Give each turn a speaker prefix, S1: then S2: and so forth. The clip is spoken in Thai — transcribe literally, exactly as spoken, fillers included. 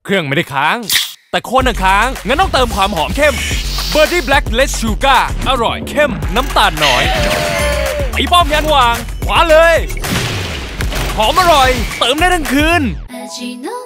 S1: เครื่องไม่ได้ค้างแต่คนน่ะค้างงั้นต้องเติมความหอมเข้ม Birdie Black Less Sugar อร่อยเข้มน้ำตาลน้อยไอ้ป้อมยันวางขวาเลยหอมอร่อยเติมได้ทั้งคืน